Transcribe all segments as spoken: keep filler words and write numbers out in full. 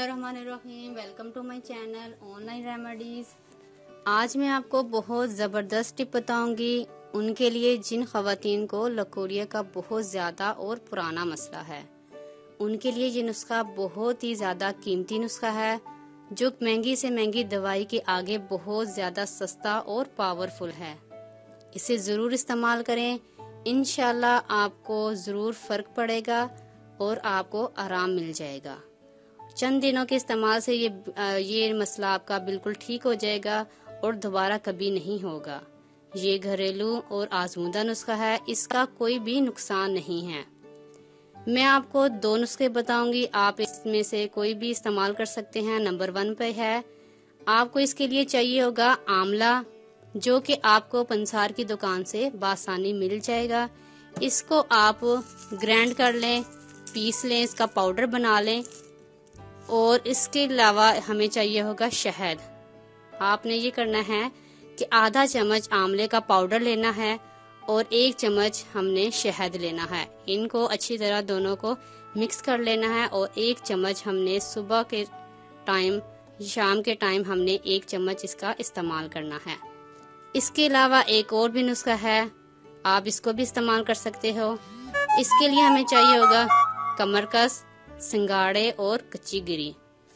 बिस्मिल्लाहिर्रहमानिर्रहीम। Welcome to my channel online remedies. आज मैं आपको बहुत ज़बरदस्त टिप बताऊंगी उनके लिए जिन ख़वातीन को लकोरिया का बहुत ज़्यादा और पुराना मसला है। उनके लिए ये नुस्खा बहुत ही ज़्यादा कीमती नुस्खा है जो महंगी से महंगी दवाई के आगे बहुत ज़्यादा सस्ता और पावरफुल है। इसे ज़रूर इस्तेमाल करें, इंशाल्लाह आपको ज़रूर फ़र्क पड़ेगा और आपको आराम मिल जाएगा। चंद दिनों के इस्तेमाल से ये ये मसला आपका बिल्कुल ठीक हो जाएगा और दोबारा कभी नहीं होगा। ये घरेलू और आजमूदा नुस्खा है, इसका कोई भी नुकसान नहीं है। मैं आपको दो नुस्खे बताऊंगी, आप इसमें से कोई भी इस्तेमाल कर सकते हैं। नंबर वन पे है, आपको इसके लिए चाहिए होगा आंवला, जो कि आपको पंसार की दुकान से बासानी मिल जाएगा। इसको आप ग्राइंड कर लें, पीस लें, इसका पाउडर बना लें। और इसके अलावा हमें चाहिए होगा शहद। आपने ये करना है कि आधा चम्मच आंवले का पाउडर लेना है और एक चम्मच हमने शहद लेना है। इनको अच्छी तरह दोनों को मिक्स कर लेना है और एक चम्मच हमने सुबह के टाइम, शाम के टाइम हमने एक चम्मच इसका इस्तेमाल करना है। इसके अलावा एक और भी नुस्खा है, आप इसको भी इस्तेमाल कर सकते हो। इसके लिए हमें चाहिए होगा कमरकस, सिंगाड़े और कच्ची गिरी।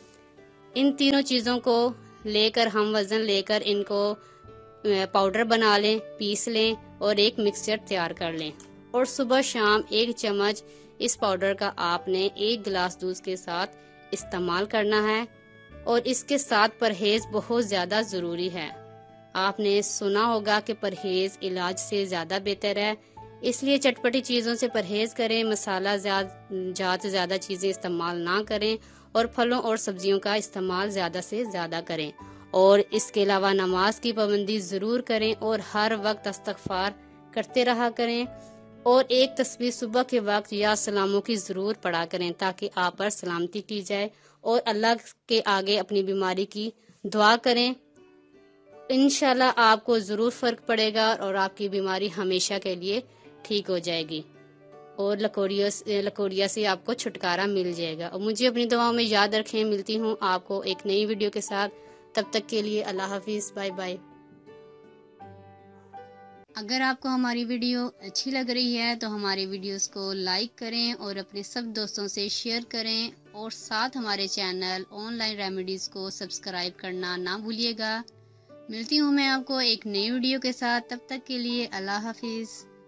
इन तीनों चीजों को लेकर हम वजन लेकर इनको पाउडर बना लें, पीस लें और एक मिक्सचर तैयार कर लें। और सुबह शाम एक चम्मच इस पाउडर का आपने एक गिलास दूध के साथ इस्तेमाल करना है। और इसके साथ परहेज बहुत ज्यादा जरूरी है। आपने सुना होगा कि परहेज इलाज से ज्यादा बेहतर है, इसलिए चटपटी चीज़ों से परहेज करें, मसाला ज़्यादा से ज़्यादा चीज़ें इस्तेमाल ना करें और फलों और सब्जियों का इस्तेमाल ज़्यादा से ज़्यादा करें। और इसके अलावा नमाज की पाबंदी ज़रूर करें और हर वक्त इस्तग़फ़ार करते रहा करें। और एक तस्बीह सुबह के वक्त या सलामों की ज़रूर पढ़ा करें ताकि आप पर सलामती की जाए। और अल्लाह के आगे अपनी बीमारी की दुआ करें, इंशाल्लाह आपको ज़रूर फ़र्क पड़ेगा और आपकी बीमारी हमेशा के लिए ठीक हो जाएगी और लकोरिया लकोरिया से आपको छुटकारा मिल जाएगा। और मुझे अपनी दुआओं में याद रखें। मिलती हूँ आपको एक नई वीडियो के साथ, तब तक के लिए अल्लाह हाफिज़, बाय बाय। अगर आपको हमारी वीडियो अच्छी लग रही है तो हमारे वीडियोस को लाइक करें और अपने सब दोस्तों से शेयर करें और साथ हमारे चैनल ऑनलाइन रेमेडीज को सब्सक्राइब करना ना भूलिएगा। मिलती हूँ मैं आपको एक नई वीडियो के साथ, तब तक के लिए अल्लाह हाफिज़।